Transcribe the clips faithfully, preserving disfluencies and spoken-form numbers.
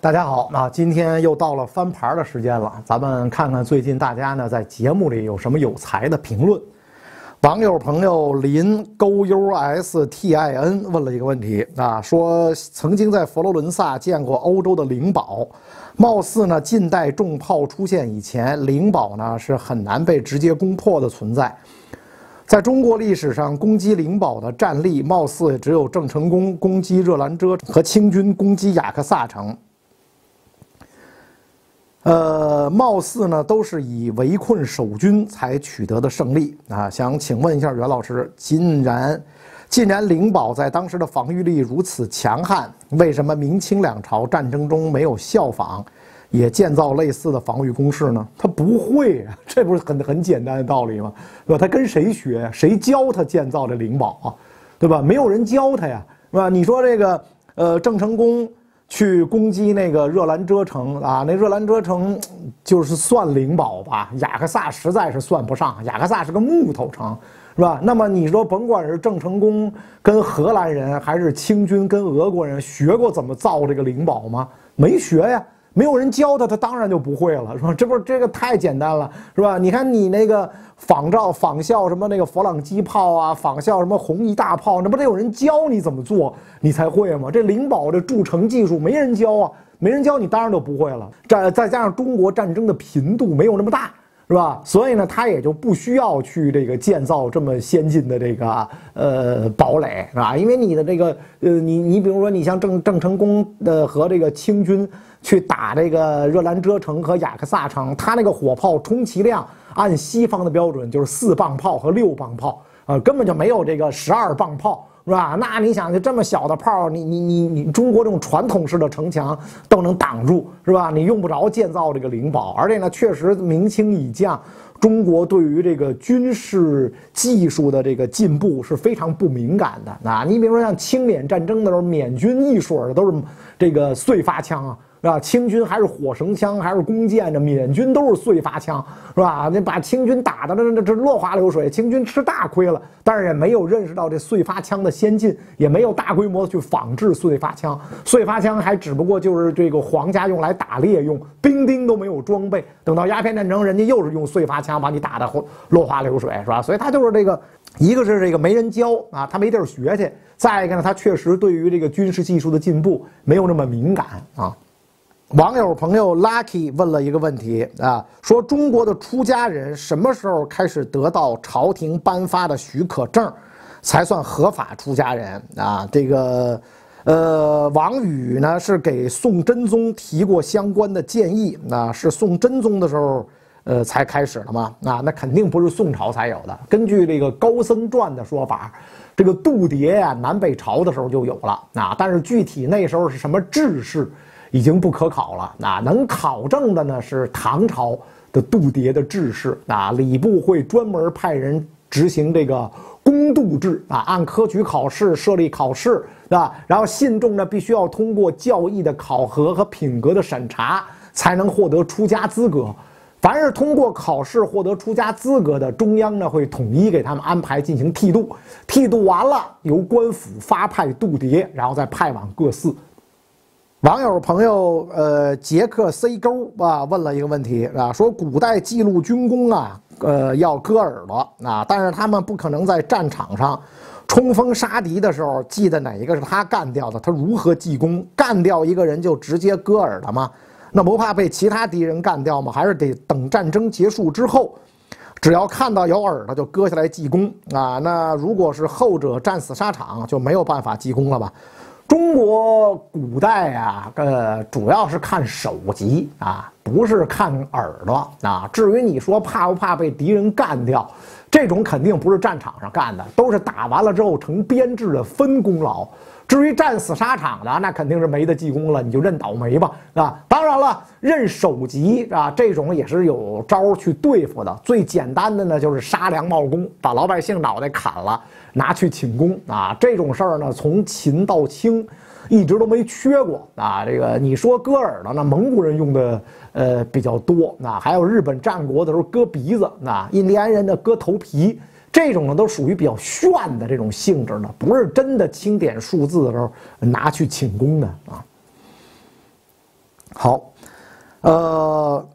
大家好啊！今天又到了翻牌的时间了，咱们看看最近大家呢在节目里有什么有才的评论。网友朋友林勾 U S T I N 问了一个问题啊，说曾经在佛罗伦萨见过欧洲的灵堡，貌似呢近代重炮出现以前，灵堡呢是很难被直接攻破的存在。在中国历史上，攻击灵堡的战例貌似只有郑成功攻击热兰遮和清军攻击雅克萨城。呃，貌似呢都是以围困守军才取得的胜利啊！想请问一下袁老师，既然既然灵堡在当时的防御力如此强悍，为什么明清两朝战争中没有效仿，也建造类似的防御工事呢？他不会啊，这不是很很简单的道理吗？对吧？他跟谁学呀？谁教他建造这灵堡啊？对吧？没有人教他呀，是吧？你说这个呃，郑成功去攻击那个热兰遮城啊，那热兰遮城就是算灵堡吧，雅克萨实在是算不上，雅克萨是个木头城，是吧？那么你说甭管是郑成功跟荷兰人，还是清军跟俄国人，学过怎么造这个灵堡吗？没学呀。没有人教他，他当然就不会了，是吧？这不是这个太简单了，是吧？你看你那个仿照仿效什么那个佛朗机炮啊，仿效什么红翼大炮，那不得有人教你怎么做，你才会吗？这灵堡的筑城技术没人教啊，没人教你当然就不会了。再再加上中国战争的频度没有那么大，是吧？所以呢，他也就不需要去这个建造这么先进的这个呃堡垒，是吧？因为你的这个呃，你你比如说你像郑郑成功的和这个清军去打这个热兰遮城和雅克萨城，他那个火炮充其量按西方的标准就是四磅炮和六磅炮，呃，根本就没有这个十二磅炮。是吧？那你想，就这么小的炮，你你你你中国这种传统式的城墙都能挡住，是吧？你用不着建造这个灵堡，而且呢，确实明清以降，中国对于这个军事技术的这个进步是非常不敏感的啊。你比如说像清缅战争的时候，缅军一水儿的都是这个燧发枪啊。是吧？清军还是火绳枪，还是弓箭，这缅军都是燧发枪，是吧？那把清军打的这这落花流水，清军吃大亏了。但是也没有认识到这燧发枪的先进，也没有大规模去仿制燧发枪。燧发枪还只不过就是这个皇家用来打猎用，兵丁都没有装备。等到鸦片战争，人家又是用燧发枪把你打得落花流水，是吧？所以他就是这个，一个是这个没人教啊，他没地儿学去；再一个呢，他确实对于这个军事技术的进步没有那么敏感啊。网友朋友 Lucky 问了一个问题啊，说中国的出家人什么时候开始得到朝廷颁发的许可证，才算合法出家人啊？这个，呃，王宇呢是给宋真宗提过相关的建议，啊，是宋真宗的时候，呃，才开始的嘛？啊，那肯定不是宋朝才有的。根据这个《高僧传》的说法，这个度牒呀，南北朝的时候就有了啊，但是具体那时候是什么制式？已经不可考了啊！能考证的呢是唐朝的度牒的制式啊，礼部会专门派人执行这个公度制啊，按科举考试设立考试啊，然后信众呢必须要通过教义的考核和品格的审查，才能获得出家资格。凡是通过考试获得出家资格的，中央呢会统一给他们安排进行剃度，剃度完了由官府发派度牒，然后再派往各寺。网友朋友呃杰克 C 勾啊问了一个问题啊，说古代记录军功啊，呃要割耳朵啊，但是他们不可能在战场上冲锋杀敌的时候记得哪一个是他干掉的，他如何记功？干掉一个人就直接割耳朵吗？那不怕被其他敌人干掉吗？还是得等战争结束之后，只要看到有耳朵就割下来记功啊？那如果是后者战死沙场，就没有办法记功了吧？中国古代啊，呃，主要是看首级啊，不是看耳朵啊。至于你说怕不怕被敌人干掉，这种肯定不是战场上干的，都是打完了之后成编制的分功劳。至于战死沙场的，那肯定是没得记功了，你就认倒霉吧，啊！当然了，认首级啊，这种也是有招去对付的。最简单的呢，就是杀良冒功，把老百姓脑袋砍了，拿去请功啊！这种事儿呢，从秦到清一直都没缺过啊。这个你说割耳朵呢，蒙古人用的呃比较多啊，还有日本战国的时候割鼻子啊，印第安人的割头皮。这种呢都属于比较炫的这种性质的，不是真的清点数字的时候拿去请功的啊。 好，呃。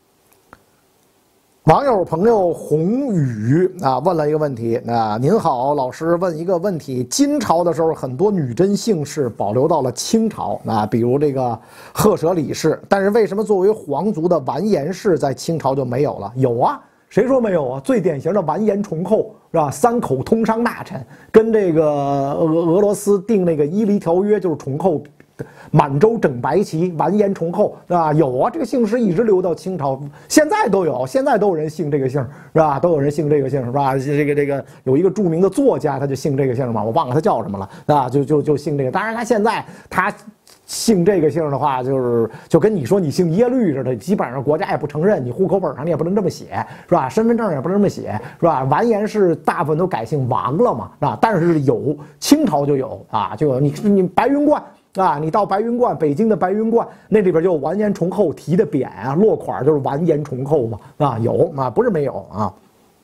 网友朋友红宇啊问了一个问题啊，您好，老师问一个问题：金朝的时候，很多女真姓氏保留到了清朝啊，比如这个赫舍里氏，但是为什么作为皇族的完颜氏在清朝就没有了？有啊，谁说没有啊？最典型的完颜重厚是吧？三口通商大臣跟这个俄俄罗斯订那个伊犁条约，就是重厚。满洲整白旗，完颜重厚，啊，有啊，这个姓氏一直留到清朝，现在都有，现在都有人姓这个姓，是吧？都有人姓这个姓，是吧？这个这个有一个著名的作家，他就姓这个姓嘛，我忘了他叫什么了，啊，就就就姓这个。当然，他现在他姓这个姓的话，就是就跟你说你姓耶律似的，基本上国家也不承认，你户口本上你也不能这么写，是吧？身份证也不能这么写，是吧？完颜氏大部分都改姓王了嘛，是吧？但是有清朝就有啊，就有你你白云观。啊，你到白云观，北京的白云观那里边就有完颜重厚题的匾啊，落款就是完颜重厚嘛，啊有啊，不是没有啊。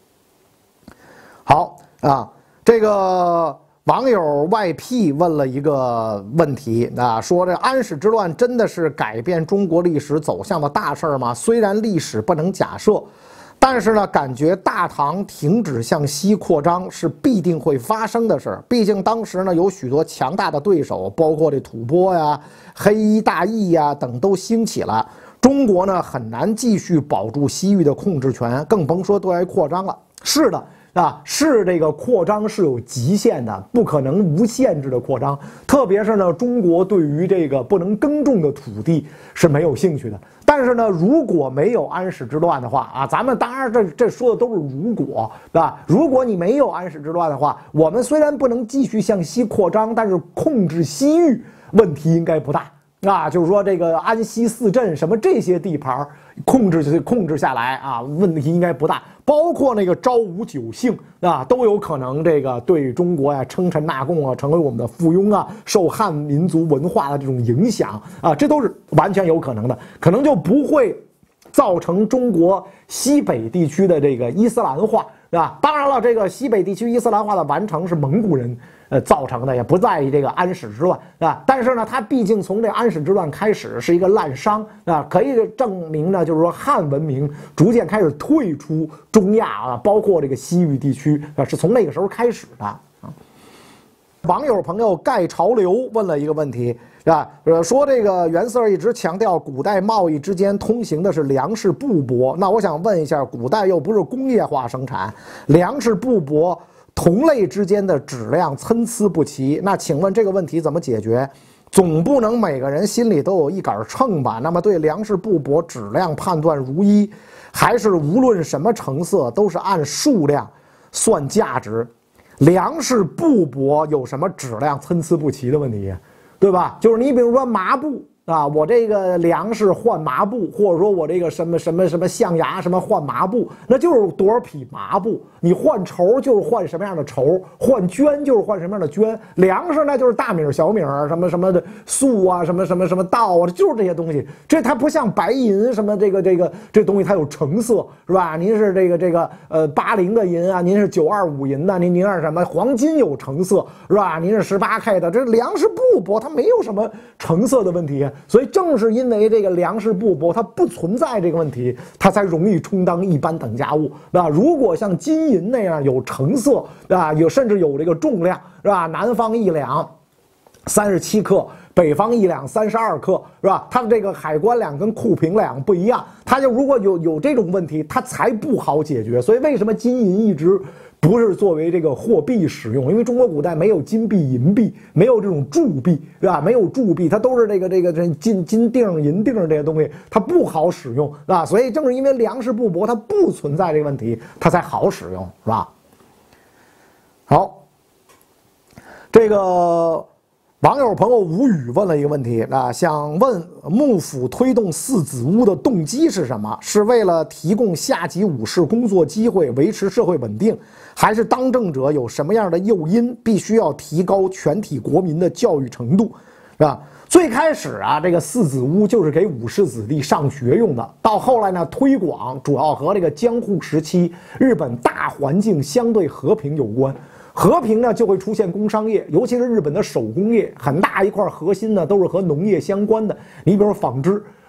好啊，这个网友 Y P 问了一个问题啊，说这安史之乱真的是改变中国历史走向的大事吗？虽然历史不能假设。但是呢，感觉大唐停止向西扩张是必定会发生的事儿。毕竟当时呢，有许多强大的对手，包括这吐蕃呀、黑衣大义呀等都兴起了。中国呢，很难继续保住西域的控制权，更甭说对外扩张了。是的。啊，是这个扩张是有极限的，不可能无限制的扩张。特别是呢，中国对于这个不能耕种的土地是没有兴趣的。但是呢，如果没有安史之乱的话啊，咱们当然这这说的都是如果，对吧？如果你没有安史之乱的话，我们虽然不能继续向西扩张，但是控制西域问题应该不大。啊，就是说这个安西四镇什么这些地盘控制控制下来啊，问题应该不大。包括那个昭武九姓啊，都有可能这个对中国呀称臣纳贡啊，成为我们的附庸啊，受汉民族文化的这种影响啊，这都是完全有可能的，可能就不会造成中国西北地区的这个伊斯兰化，是吧？当然了，这个西北地区伊斯兰化的完成是蒙古人呃造成的，也不在于这个安史之乱，啊，但是呢，它毕竟从这安史之乱开始是一个滥觞啊，可以证明呢，就是说汉文明逐渐开始退出中亚啊，包括这个西域地区啊，是从那个时候开始的啊。网友朋友盖潮流问了一个问题，是吧？呃，说这个袁 Sir 一直强调古代贸易之间通行的是粮食布帛，那我想问一下，古代又不是工业化生产，粮食布帛同类之间的质量参差不齐，那请问这个问题怎么解决？总不能每个人心里都有一杆秤吧？那么对粮食布帛质量判断如一，还是无论什么成色都是按数量算价值？粮食布帛有什么质量参差不齐的问题，对吧？就是你比如说麻布啊，我这个粮食换麻布，或者说我这个什么什么什么象牙什么换麻布，那就是多少匹麻布。你换绸就是换什么样的绸，换绢就是换什么样的绢。粮食呢就是大米小米什么什么的粟啊，什么什么什么稻啊，就是这些东西。这它不像白银什么这个这个这东西它有成色，是吧？您是这个这个呃八零的银啊，您是九二五银的，您您是什么黄金有成色，是吧？您是十八 K 的，这粮食布帛它没有什么成色的问题。所以正是因为这个粮食布帛它不存在这个问题，它才容易充当一般等价物，是吧？如果像金银那样有成色，是吧？有甚至有这个重量，是吧？南方一两三十七克，北方一两三十二克，是吧？它的这个海关两跟库平两不一样，它就如果有有这种问题，它才不好解决。所以为什么金银一直不是作为这个货币使用？因为中国古代没有金币、银币，没有这种铸币，是吧？没有铸币，它都是这个这个这金金锭、银锭这些东西，它不好使用，是吧？所以正是因为粮食布帛它不存在这个问题，它才好使用，是吧？好，这个网友朋友吴宇问了一个问题啊，想问幕府推动四子屋的动机是什么？是为了提供下级武士工作机会，维持社会稳定，还是当政者有什么样的诱因，必须要提高全体国民的教育程度，是吧？最开始啊，这个四子屋就是给武士子弟上学用的，到后来呢，推广主要和这个江户时期日本大环境相对和平有关。和平呢，就会出现工商业，尤其是日本的手工业，很大一块核心呢都是和农业相关的。你比如纺织，是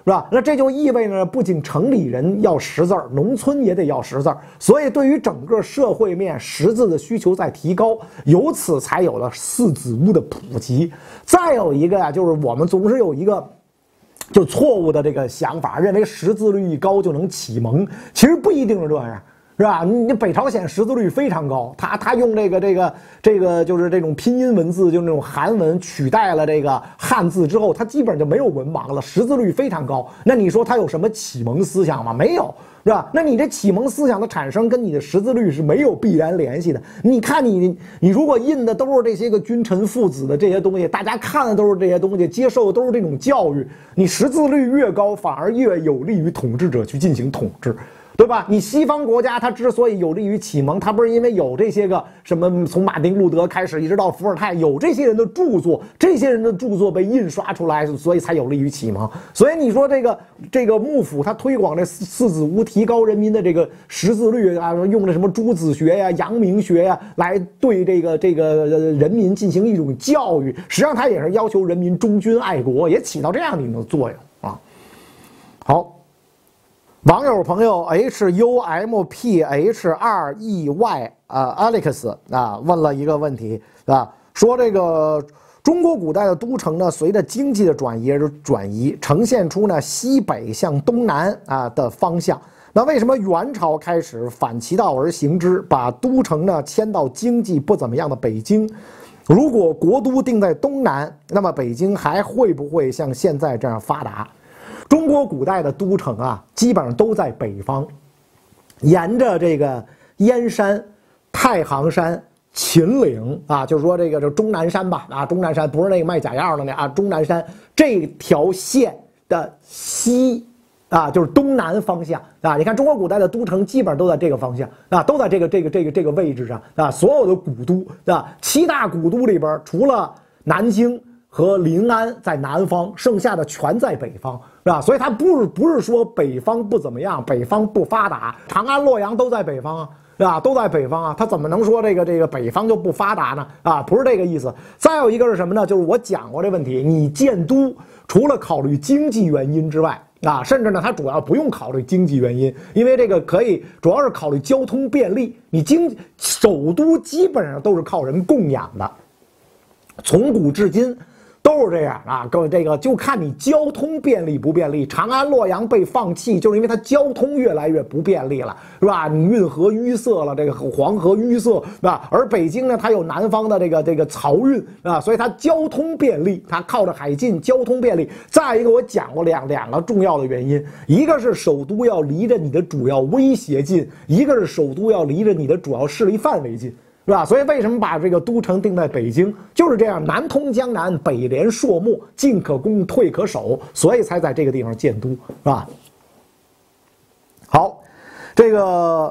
是吧？那这就意味着，不仅城里人要识字儿，农村也得要识字儿。所以，对于整个社会面识字的需求在提高，由此才有了四子屋的普及。再有一个呀、啊，就是我们总是有一个就错误的这个想法，认为识字率一高就能启蒙，其实不一定是这样。是吧？你北朝鲜识字率非常高，他他用这个这个这个就是这种拼音文字，就是那种韩文取代了这个汉字之后，他基本上就没有文盲了，识字率非常高。那你说他有什么启蒙思想吗？没有，是吧？那你这启蒙思想的产生跟你的识字率是没有必然联系的。你看你你如果印的都是这些个君臣父子的这些东西，大家看的都是这些东西，接受的都是这种教育，你识字率越高，反而越有利于统治者去进行统治。对吧？你西方国家它之所以有利于启蒙，它不是因为有这些个什么从马丁路德开始一直到伏尔泰有这些人的著作，这些人的著作被印刷出来，所以才有利于启蒙。所以你说这个这个幕府它推广这四子屋，提高人民的这个识字率啊，用的什么朱子学呀、阳明学呀，来对这个这个人民进行一种教育，实际上它也是要求人民忠君爱国，也起到这样的一种作用啊。好。网友朋友 H U M P H 二 E Y 啊 Alex 啊问了一个问题啊，说这个中国古代的都城呢，随着经济的转移而转移，呈现出呢西北向东南啊的方向。那为什么元朝开始反其道而行之，把都城呢迁到经济不怎么样的北京？如果国都定在东南，那么北京还会不会像现在这样发达？中国古代的都城啊，基本上都在北方，沿着这个燕山、太行山、秦岭啊，就是说这个这终南山吧啊，终南山不是那个卖假药的那啊，终南山这条线的西啊，就是东南方向啊。你看中国古代的都城基本上都在这个方向啊，都在这个这个这个这个位置上啊。所有的古都啊，七大古都里边，除了南京和临安在南方，剩下的全在北方，是吧？所以它不是不是说北方不怎么样，北方不发达，长安、洛阳都在北方啊，是吧？都在北方啊，它怎么能说这个这个北方就不发达呢？啊，不是这个意思。再有一个是什么呢？就是我讲过这问题，你建都除了考虑经济原因之外，啊，甚至呢，它主要不用考虑经济原因，因为这个可以主要是考虑交通便利。你经首都基本上都是靠人供养的，从古至今。都是这样啊，各位，这个就看你交通便利不便利。长安、洛阳被放弃，就是因为它交通越来越不便利了，是吧？你运河淤塞了，这个黄河淤塞，是吧？而北京呢，它有南方的这个这个漕运啊，所以它交通便利，它靠着海进，交通便利。再一个，我讲过两两个重要的原因，一个是首都要离着你的主要威胁近，一个是首都要离着你的主要势力范围近。是吧？所以为什么把这个都城定在北京，就是这样，南通江南，北连朔漠，进可攻，退可守，所以才在这个地方建都，是吧？好，这个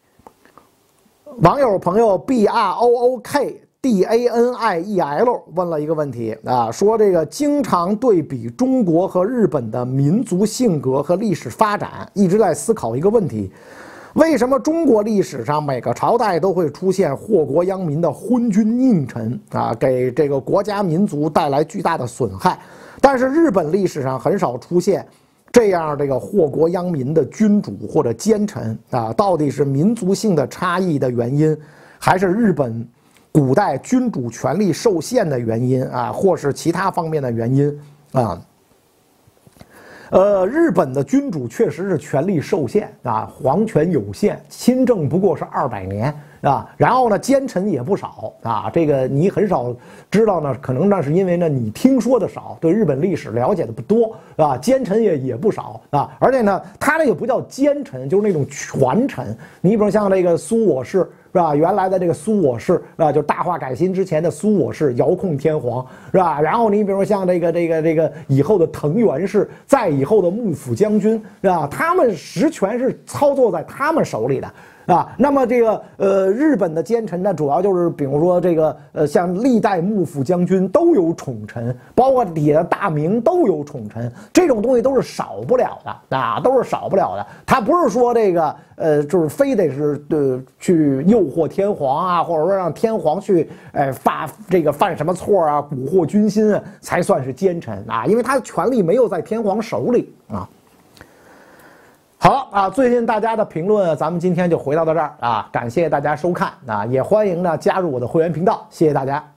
网友朋友 B R O O K D A N I E L 问了一个问题啊，说这个经常对比中国和日本的民族性格和历史发展，一直在思考一个问题。为什么中国历史上每个朝代都会出现祸国殃民的昏君佞臣啊，给这个国家民族带来巨大的损害？但是日本历史上很少出现这样这个祸国殃民的君主或者奸臣啊，到底是民族性的差异的原因，还是日本古代君主权力受限的原因啊，或是其他方面的原因啊？呃，日本的君主确实是权力受限啊，皇权有限，亲政不过是二百年啊。然后呢，奸臣也不少啊。这个你很少知道呢，可能那是因为呢你听说的少，对日本历史了解的不多啊。奸臣也也不少啊，而且呢，他这个不叫奸臣，就是那种权臣。你比如像这个苏我氏。是吧？原来的这个苏我氏啊，就大化改新之前的苏我氏遥控天皇，是吧？然后你比如说像这个这个这个以后的藤原氏，再以后的幕府将军，是吧？他们实权是操作在他们手里的啊，那么这个呃，日本的奸臣呢，主要就是比如说这个呃，像历代幕府将军都有宠臣，包括底下大名都有宠臣，这种东西都是少不了的啊，都是少不了的。他不是说这个呃，就是非得是呃去诱惑天皇啊，或者说让天皇去呃犯这个犯什么错啊，蛊惑军心啊，才算是奸臣啊，因为他的权力没有在天皇手里啊。好啊，最近大家的评论，咱们今天就回答到这儿啊，感谢大家收看啊，也欢迎呢加入我的会员频道，谢谢大家。